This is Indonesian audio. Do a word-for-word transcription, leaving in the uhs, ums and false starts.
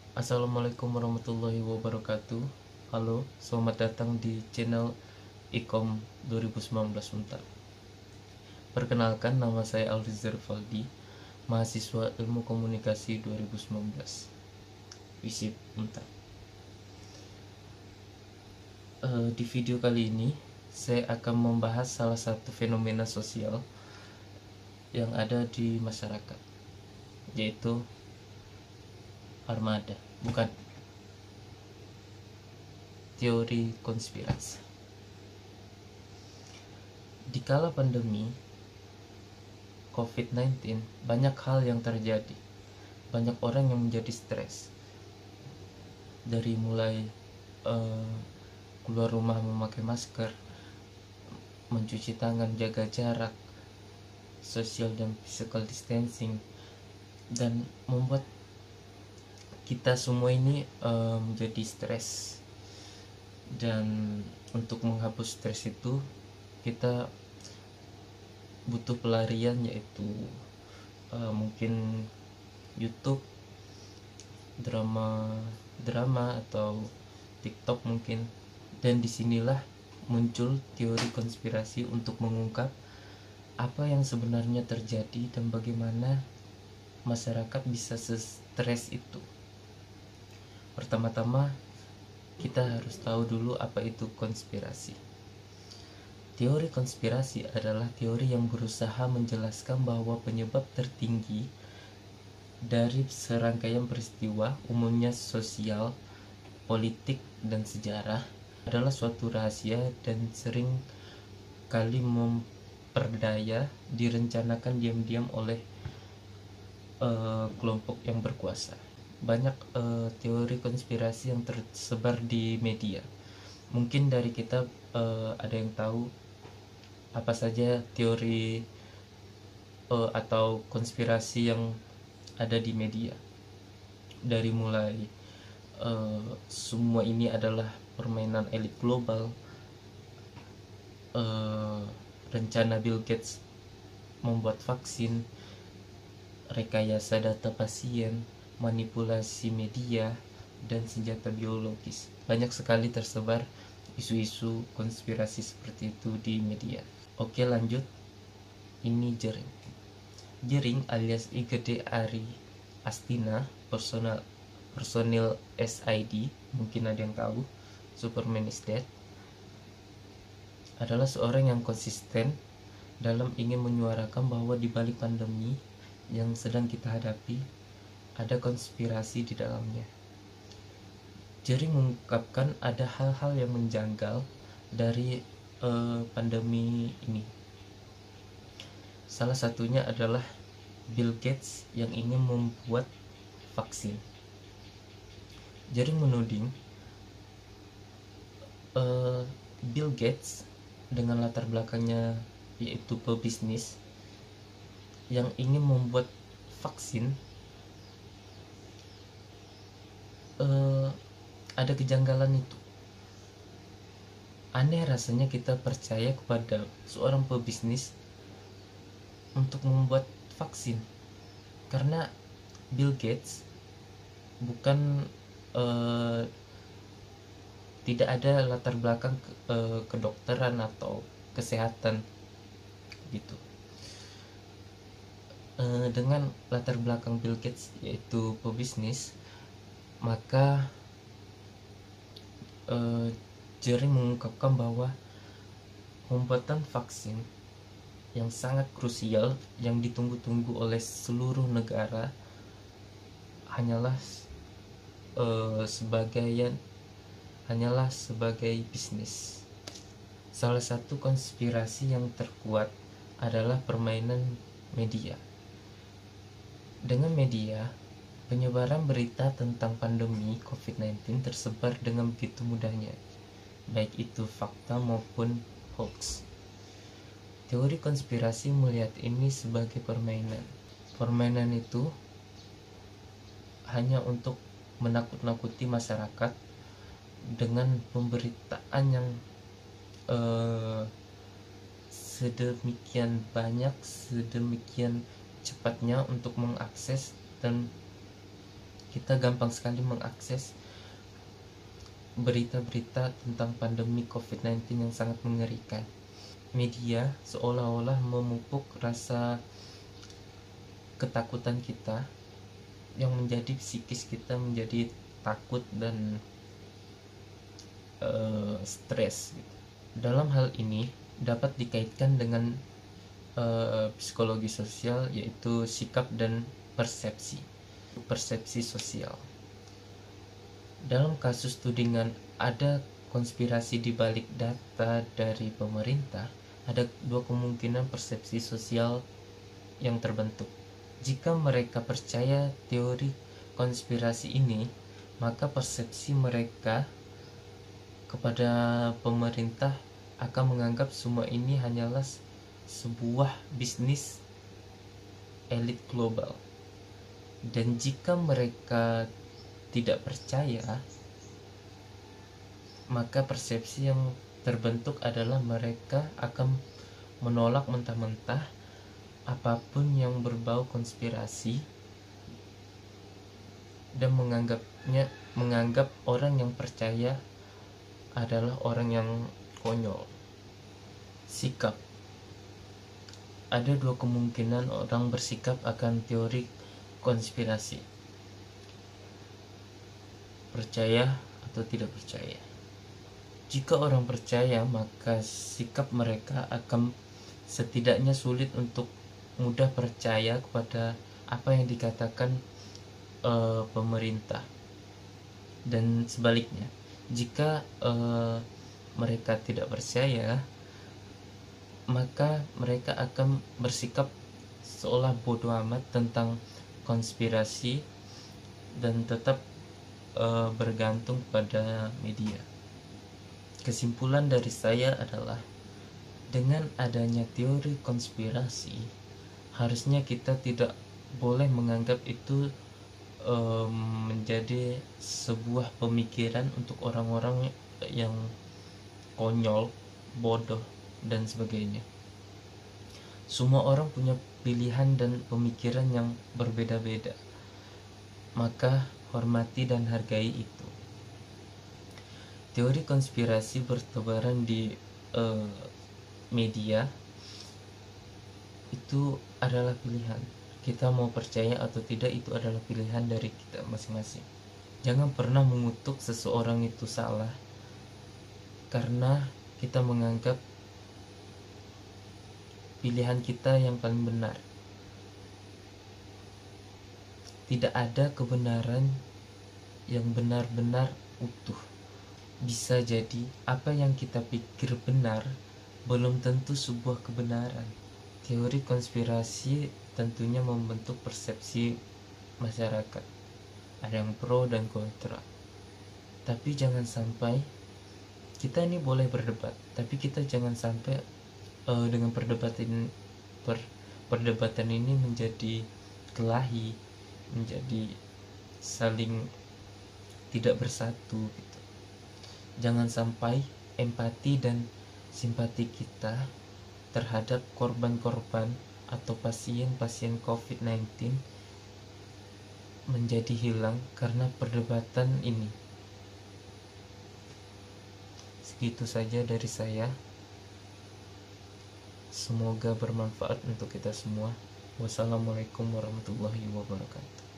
Assalamualaikum warahmatullahi wabarakatuh. Halo, selamat datang di channel Ikom dua ribu sembilan belas Untar. Perkenalkan, nama saya Alrizar Faldi, mahasiswa Ilmu Komunikasi dua ribu sembilan belas, Visip Untar. Uh, di video kali ini, saya akan membahas salah satu fenomena sosial yang ada di masyarakat, yaitu armada, bukan teori konspirasi. Di kala pandemi covid sembilan belas, banyak hal yang terjadi. Banyak orang yang menjadi stres. Dari mulai uh, keluar rumah memakai masker, mencuci tangan, jaga jarak, social dan physical distancing, dan membuat kita semua ini uh, menjadi stres. Dan untuk menghapus stres itu, kita butuh pelarian, yaitu uh, mungkin YouTube, drama drama atau TikTok mungkin. Dan disinilah muncul teori konspirasi untuk mengungkap apa yang sebenarnya terjadi dan bagaimana masyarakat bisa stres itu. Pertama-tama kita harus tahu dulu apa itu konspirasi. Teori konspirasi adalah teori yang berusaha menjelaskan bahwa penyebab tertinggi dari serangkaian peristiwa, umumnya sosial, politik, dan sejarah, adalah suatu rahasia dan sering kali memperdaya direncanakan diam-diam oleh uh, kelompok yang berkuasa. Banyak uh, teori konspirasi yang tersebar di media. Mungkin dari kita uh, ada yang tahu apa saja teori uh, atau konspirasi yang ada di media. Dari mulai uh, semua ini adalah permainan elit global, uh, rencana Bill Gates membuat vaksin, rekayasa data pasien, manipulasi media, dan senjata biologis. Banyak sekali tersebar isu-isu konspirasi seperti itu di media. Oke, lanjut. Ini Jering. Jering alias Igede Ari Astina, personal personil S I D, mungkin ada yang tahu, Superman is Dead, adalah seorang yang konsisten dalam ingin menyuarakan bahwa di balik pandemi yang sedang kita hadapi ada konspirasi di dalamnya. Jering mengungkapkan ada hal-hal yang menjanggal dari uh, pandemi ini. Salah satunya adalah Bill Gates yang ingin membuat vaksin. Jering menuding uh, Bill Gates dengan latar belakangnya yaitu pebisnis yang ingin membuat vaksin, uh, ada kejanggalan itu. Aneh rasanya kita percaya kepada seorang pebisnis untuk membuat vaksin, karena Bill Gates bukan uh, tidak ada latar belakang ke, uh, kedokteran atau kesehatan gitu. Uh, dengan latar belakang Bill Gates yaitu pebisnis, maka uh, Jering mengungkapkan bahwa pembuatan vaksin yang sangat krusial yang ditunggu-tunggu oleh seluruh negara hanyalah uh, sebagai hanyalah sebagai bisnis. Salah satu konspirasi yang terkuat adalah permainan media. Dengan media, penyebaran berita tentang pandemi covid sembilan belas tersebar dengan begitu mudahnya, baik itu fakta maupun hoax. Teori konspirasi melihat ini sebagai permainan. Permainan itu hanya untuk menakut-nakuti masyarakat dengan pemberitaan yang uh, sedemikian banyak, sedemikian cepatnya untuk mengakses dan Kita gampang sekali mengakses berita-berita tentang pandemi covid sembilan belas yang sangat mengerikan. Media seolah-olah memupuk rasa ketakutan kita yang menjadi psikis kita menjadi takut dan uh, stres gitu. Dalam hal ini dapat dikaitkan dengan uh, psikologi sosial, yaitu sikap dan persepsi persepsi sosial. Dalam kasus tudingan ada konspirasi di balik data dari pemerintah, ada dua kemungkinan persepsi sosial yang terbentuk. Jika mereka percaya teori konspirasi ini, maka persepsi mereka kepada pemerintah akan menganggap semua ini hanyalah sebuah bisnis elit global. Dan jika mereka tidak percaya, maka persepsi yang terbentuk adalah mereka akan menolak mentah-mentah apapun yang berbau konspirasi dan menganggapnya menganggap orang yang percaya adalah orang yang konyol. Sikap. Ada dua kemungkinan orang bersikap akan teori konspirasi: percaya atau tidak percaya. Jika orang percaya, maka sikap mereka akan setidaknya sulit untuk mudah percaya kepada apa yang dikatakan uh, pemerintah. Dan sebaliknya, jika uh, mereka tidak percaya, maka mereka akan bersikap seolah bodoh amat tentang konspirasi dan tetap uh, bergantung pada media. Kesimpulan dari saya adalah, dengan adanya teori konspirasi, harusnya kita tidak boleh menganggap itu um, menjadi sebuah pemikiran untuk orang-orang yang konyol, bodoh, dan sebagainya. Semua orang punya pilihan dan pemikiran yang berbeda-beda, maka hormati dan hargai itu. Teori konspirasi bertebaran di uh, media itu adalah pilihan. Kita mau percaya atau tidak, itu adalah pilihan dari kita masing-masing. Jangan pernah mengutuk seseorang itu salah karena kita menganggap pilihan kita yang paling benar. Tidak ada kebenaran yang benar-benar utuh. Bisa jadi apa yang kita pikir benar belum tentu sebuah kebenaran. Teori konspirasi tentunya membentuk persepsi masyarakat. Ada yang pro dan kontra. Tapi jangan sampai, kita ini boleh berdebat, tapi kita jangan sampai uh, dengan perdebatan per, perdebatan ini menjadi kelahi, menjadi saling tidak bersatu gitu. Jangan sampai empati dan simpati kita terhadap korban-korban atau pasien-pasien covid sembilan belas menjadi hilang karena perdebatan ini. Segitu saja dari saya. Semoga bermanfaat untuk kita semua. Wassalamualaikum warahmatullahi wabarakatuh.